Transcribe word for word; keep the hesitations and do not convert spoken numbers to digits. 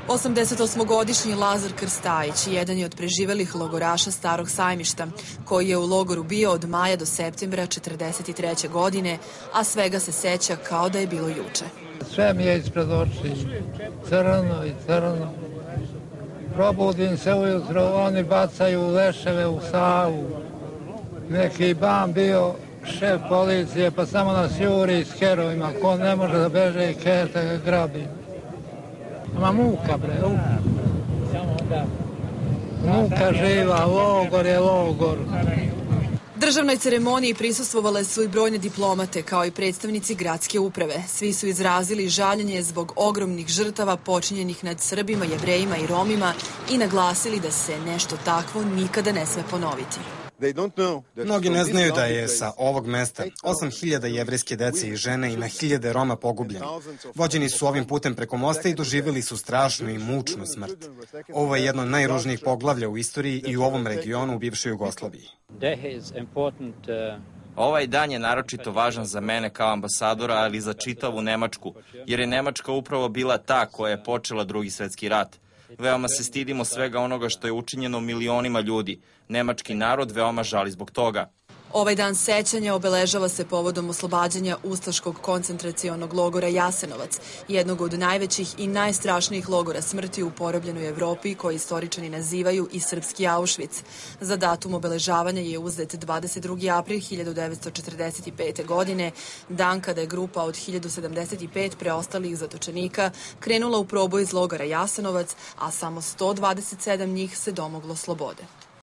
osamdesetosmogodišnji Lazar Krstajić jedan je od preživelih logoraša Starog sajmišta, koji je u logoru bio od maja do septembra četrdeset treće godine, a svega se seća kao da je bilo juče. Sve mi je ispred oči, crno i crno. Probudim se ujutro, oni bacaju leševe u Savu. Neki ban bio šef policije, pa samo nas juri s kerovima. Ko ne može da beže i kete ga grabi. Ima muka, bre, muka. Muka živa, logor je logor. Državnoj ceremoniji prisustvovale su i brojne diplomate, kao i predstavnici gradske uprave. Svi su izrazili žaljenje zbog ogromnih žrtava počinjenih nad Srbima, Jevrejima i Romima i naglasili da se nešto takvo nikada ne sme ponoviti. Mnogi ne znaju da je sa ovog mesta osam hiljada jevrejske dece i žene i na hiljade Roma pogubljeno. Vođeni su ovim putem preko mosta i doživjeli su strašnu i mučnu smrt. Ovo je jedno od najružnijih poglavlja u istoriji i u ovom regionu u bivšoj Jugoslaviji. Ovaj dan je naročito važan za mene kao ambasadora, ali i za čitavu Nemačku, jer je Nemačka upravo bila ta koja je počela Drugi svetski rat. Veoma se stidimo svega onoga što je učinjeno milionima ljudi. Nemački narod veoma žali zbog toga. Ovaj dan sećanja obeležava se povodom oslobađanja ustaškog koncentracionog logora Jasenovac, jednog od najvećih i najstrašnijih logora smrti u porobljenoj Evropi, koji istoričani nazivaju i srpski Auschwitz. Za datum obeležavanja je uzet dvadeset drugi april hiljadu devetsto četrdeset pete. godine, dan kada je grupa od hiljadu sedamdeset pet preostalih zatočenika krenula u proboj iz logora Jasenovac, a samo sto dvadeset sedam njih se domoglo slobode.